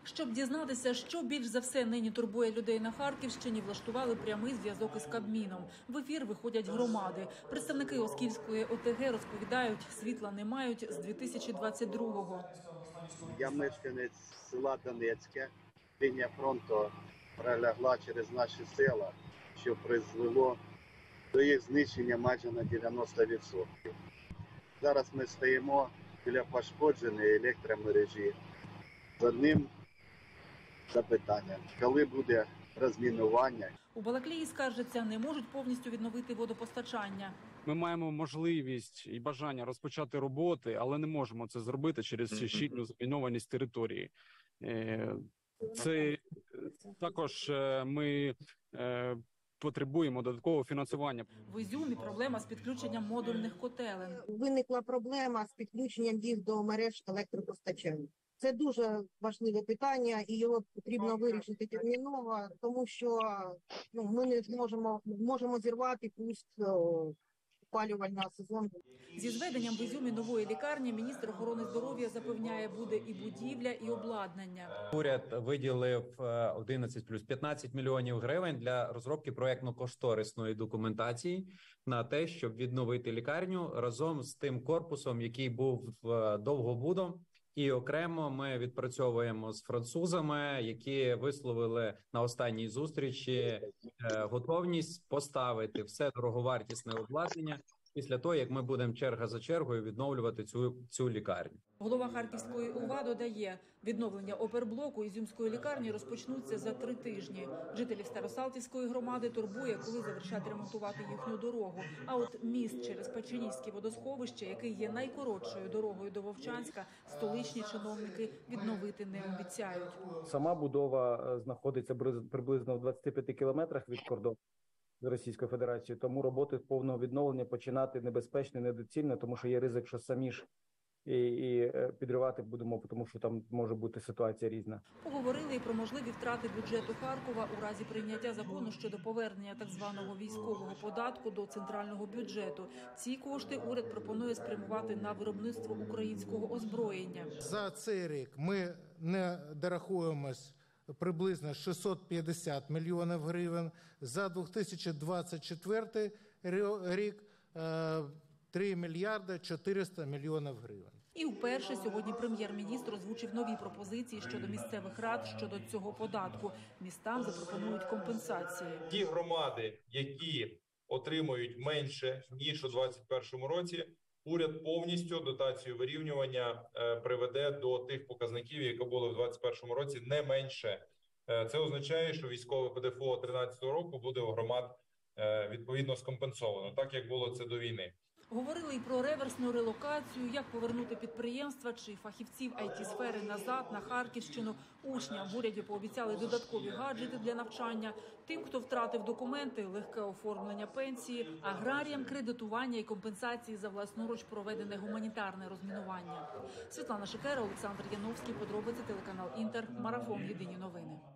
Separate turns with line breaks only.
Щоб дізнатися, що більш за все нині турбує людей на Харківщині, влаштували прямий зв'язок із Кабміном. В ефір виходять громади. Представники Оскільської ОТГ розповідають, світла не мають з 2022-го.
Я мешканець села Донецьке. Лінія фронту пролягла через наші села, що призвело до їх знищення майже на 90%. Зараз ми стоїмо біля пошкодженої електромережі з одним запитанням: коли буде розмінування?
У Балаклії, скаржаться, не можуть повністю відновити водопостачання.
Ми маємо можливість і бажання розпочати роботи, але не можемо це зробити через щільну замінованість території. Це також ми потребуємо додаткового фінансування.
В Ізюмі проблема з підключенням модульних котелень.
Виникла проблема з підключенням їх до мереж електропостачання. Це дуже важливе питання, і його потрібно вирішити терміново, тому що ми не можемо зірвати пуст опалювального сезону.
Зі зведенням в Ізюмі нової лікарні міністр охорони здоров'я запевняє, буде і будівля, і обладнання.
Уряд виділив 11 плюс 15 мільйонів гривень для розробки проєктно-кошторисної документації на те, щоб відновити лікарню разом з тим корпусом, який був довгобудом. І окремо ми відпрацьовуємо з французами, які висловили на останній зустрічі готовність поставити все дороговартісне обладнання після того, як ми будемо черга за чергою відновлювати цю лікарню.
Голова Харківської ОВА додає, відновлення оперблоку Ізюмської лікарні розпочнуться за 3 тижні. Жителів Старосалтівської громади турбує, коли завершать ремонтувати їхню дорогу. А от міст через Печенізьке водосховище, який є найкоротшою дорогою до Вовчанська, столичні чиновники відновити не обіцяють.
Сама будова знаходиться приблизно в 25 кілометрах від кордону з Російською Федерацією, тому роботи повного відновлення починати небезпечно, недоцільно, тому що є ризик, що самі ж і підривати будемо, тому що там може бути ситуація різна.
Поговорили і про можливі втрати бюджету Харкова у разі прийняття закону щодо повернення так званого військового податку до центрального бюджету. Ці кошти уряд пропонує спрямувати на виробництво українського озброєння.
За цей рік ми не дорахуємось приблизно 650 мільйонів гривень. За 2024 рік 3 мільярди 400 мільйонів гривень.
І вперше сьогодні прем'єр-міністр озвучив нові пропозиції щодо місцевих рад щодо цього податку. Містам запропонують компенсації.
Ті громади, які отримують менше, ніж у 2021 році, уряд повністю дотацію вирівнювання приведе до тих показників, які були в 2021 році, не менше. Це означає, що військове ПДФО 2013 року буде у громад відповідно скомпенсовано, так як було це до війни.
Говорили і про реверсну релокацію, як повернути підприємства чи фахівців IT-сфери назад на Харківщину. Учням в уряді пообіцяли додаткові гаджети для навчання. Тим, хто втратив документи, легке оформлення пенсії, аграріям кредитування і компенсації за власноруч проведене гуманітарне розмінування. Світлана Шикера, Олександр Яновський, подробиці, телеканал Інтер, Марафон, Єдині новини.